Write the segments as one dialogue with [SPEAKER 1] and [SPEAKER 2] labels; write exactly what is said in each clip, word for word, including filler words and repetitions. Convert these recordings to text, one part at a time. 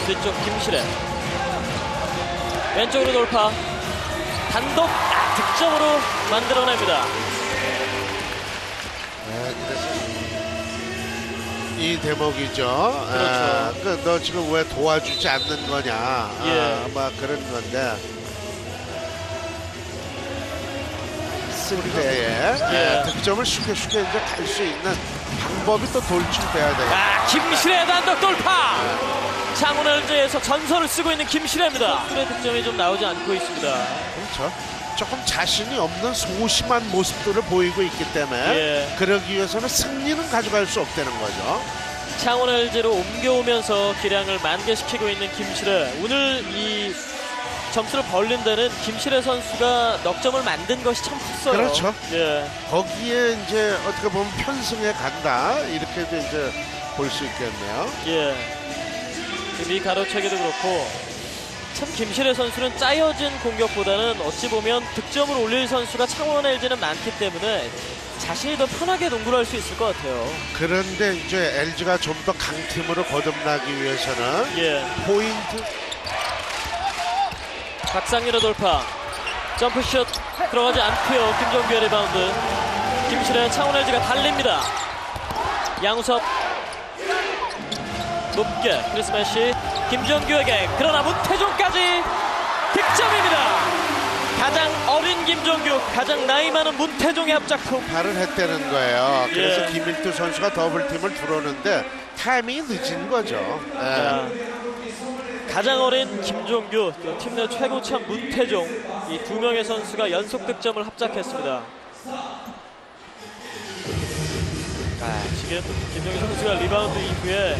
[SPEAKER 1] 뒤쪽 김실애 왼쪽으로 돌파 단독 아, 득점으로 만들어냅니다.
[SPEAKER 2] 네, 이 대목이죠.
[SPEAKER 1] 그렇죠.
[SPEAKER 2] 아, 그, 너 지금 왜 도와주지 않는 거냐.
[SPEAKER 1] 예.
[SPEAKER 2] 아, 막 그런 건데. 승패에
[SPEAKER 1] 예.
[SPEAKER 2] 득점을 쉽게 쉽게 이제 갈 수 있는 방법이 또 돌출돼야 돼요.
[SPEAKER 1] 아, 김실애 단독 돌파. 창원 엘지에서 전설을 쓰고 있는 김실애입니다. 선수의 득점이 좀 나오지 않고 있습니다.
[SPEAKER 2] 그렇죠. 조금 자신이 없는 소심한 모습들을 보이고 있기 때문에
[SPEAKER 1] 예.
[SPEAKER 2] 그러기 위해서는 승리는 가져갈 수 없다는 거죠.
[SPEAKER 1] 창원 엘지로 옮겨오면서 기량을 만개시키고 있는 김실애. 오늘 이 점수를 벌린 데는 김실애 선수가 넉 점을 만든 것이 참 컸어요.
[SPEAKER 2] 그렇죠.
[SPEAKER 1] 예.
[SPEAKER 2] 거기에 이제 어떻게 보면 편승해 간다 이렇게도 이제 볼 수 있겠네요.
[SPEAKER 1] 예. 이 가로채기도 그렇고 참 김실애 선수는 짜여진 공격보다는 어찌 보면 득점을 올릴 선수가 창원 엘지는 많기 때문에 자신이 더 편하게 농구를 할 수 있을 것 같아요.
[SPEAKER 2] 그런데 이제 엘지가 좀 더 강팀으로 거듭나기 위해서는
[SPEAKER 1] 예.
[SPEAKER 2] 포인트
[SPEAKER 1] 박상민의 돌파 점프슛 들어가지 않고요. 김종규의 리바운드. 김실애 창원 엘지가 달립니다. 양우섭 높게 크리스매시 김종규에게 그러나 문태종까지 득점입니다. 가장 어린 김종규 가장 나이 많은 문태종의 합작품.
[SPEAKER 2] 발을 했다는 거예요. 그래서
[SPEAKER 1] 예.
[SPEAKER 2] 김일두 선수가 더블팀을 들어오는데 타이밍이 늦은 거죠. 예.
[SPEAKER 1] 자, 가장 어린 김종규 팀 내 최고참 문태종 이 두 명의 선수가 연속 득점을 합작했습니다. 아, 지금 김종규 선수가 리바운드 이후에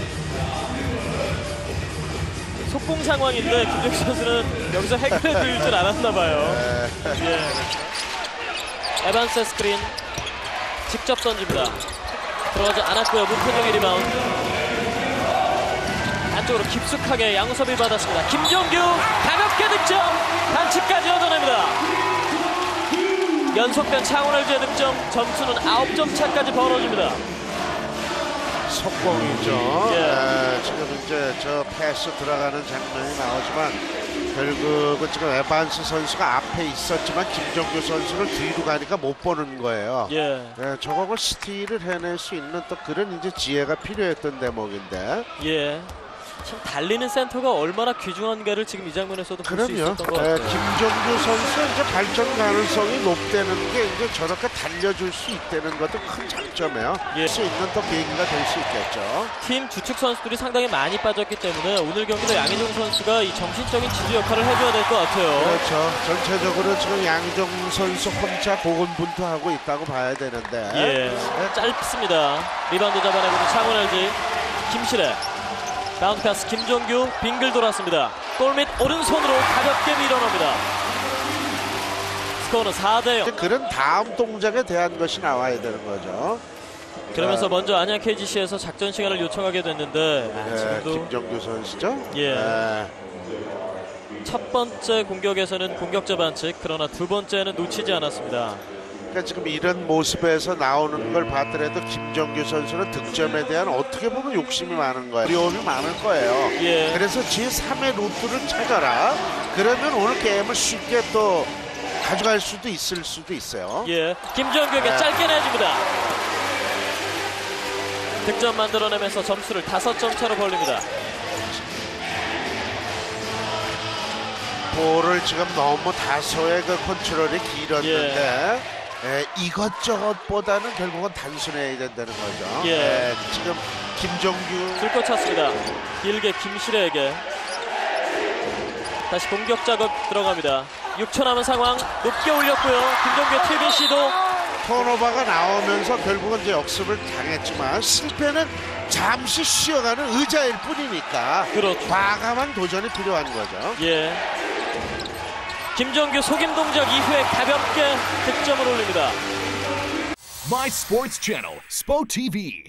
[SPEAKER 1] 속공 상황인데 김종규 선수는 여기서 해결해 드릴 줄 알았나봐요. 예. 에반스 스크린 직접 던집니다. 들어가지 않았고요. 문태종의 리바운드 안쪽으로 깊숙하게 양우섭이 받았습니다. 김종규 가볍게 득점 반칙까지 얻어냅니다. 연속된 창원 엘지의 득점 점수는 아홉 점 차까지 벌어집니다.
[SPEAKER 2] 속공이죠.
[SPEAKER 1] 예.
[SPEAKER 2] 예, 지금 이제 저 패스 들어가는 장면이 나오지만 결국은 지금 에반스 선수가 앞에 있었지만 김종규 선수를 뒤로 가니까 못 보는 거예요.
[SPEAKER 1] 예.
[SPEAKER 2] 예, 저걸 스틸을 해낼 수 있는 또 그런 이제 지혜가 필요했던 대목인데.
[SPEAKER 1] 예. 참 달리는 센터가 얼마나 귀중한가를 지금 이 장면에서도 볼 수
[SPEAKER 2] 그럼요.
[SPEAKER 1] 있었던 것
[SPEAKER 2] 예,
[SPEAKER 1] 같아요.
[SPEAKER 2] 김종규 선수 이제 발전 가능성이 높다는 게 이제 저렇게 달려줄 수 있다는 것도 큰 장점이에요.
[SPEAKER 1] 예.
[SPEAKER 2] 할 수 있는 또 계기가 될 수 있겠죠.
[SPEAKER 1] 팀 주축 선수들이 상당히 많이 빠졌기 때문에 오늘 경기도 양희종 선수가 이 정신적인 지주 역할을 해줘야 될 것 같아요.
[SPEAKER 2] 그렇죠. 전체적으로 지금 양희종 선수 혼자 고군분투하고 있다고 봐야 되는데.
[SPEAKER 1] 예. 짧습니다. 리바운드 잡아내고는 창원 엘지 김실애. 바운드 패스 김종규 빙글 돌았습니다. 골밑 오른손으로 가볍게 밀어넣습니다. 스코어는 사 대 영.
[SPEAKER 2] 그런 다음 동작에 대한 것이 나와야 되는 거죠.
[SPEAKER 1] 그러면서 먼저 안양 케이지씨에서 작전 시간을 요청하게 됐는데 아,
[SPEAKER 2] 네,
[SPEAKER 1] 지금도
[SPEAKER 2] 김종규 선수죠.
[SPEAKER 1] 예.
[SPEAKER 2] 네.
[SPEAKER 1] 첫 번째 공격에서는 공격자 반칙 그러나 두 번째는 놓치지 않았습니다.
[SPEAKER 2] 그러니까 지금 이런 모습에서 나오는 걸 봤더라도 김종규 선수는 득점에 대한 어떻게 보면 욕심이 많은 거예요. 어려움이 많을 거예요.
[SPEAKER 1] 예.
[SPEAKER 2] 그래서 제삼의 루트를 찾아라. 그러면 오늘 게임을 쉽게 또 가져갈 수도 있을 수도 있어요.
[SPEAKER 1] 예. 김종규에게
[SPEAKER 2] 네.
[SPEAKER 1] 짧게 내줍니다. 득점 만들어내면서 점수를 다섯 점 차로 벌립니다.
[SPEAKER 2] 볼을 지금 너무 다소의 그 컨트롤이 길었는데
[SPEAKER 1] 예.
[SPEAKER 2] 예, 이것저것보다는 결국은 단순해야 된다는 거죠.
[SPEAKER 1] 예.
[SPEAKER 2] 예, 지금 김종규
[SPEAKER 1] 들고 찼습니다. 길게 김실애에게 다시 공격 작업 들어갑니다. 육 초 남은 상황 높게 올렸고요. 김종규의 튀긴 시도
[SPEAKER 2] 턴오버가 나오면서 결국은 이제 역습을 당했지만 실패는 잠시 쉬어가는 의자일 뿐이니까
[SPEAKER 1] 그렇죠.
[SPEAKER 2] 과감한 도전이 필요한 거죠.
[SPEAKER 1] 예. 김종규 속임 동작 이후에 가볍게 득점을 올립니다.
[SPEAKER 3] My Sports Channel, 스포티비.